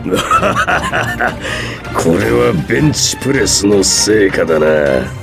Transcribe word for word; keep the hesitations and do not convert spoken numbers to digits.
これはベンチプレスの成果だな。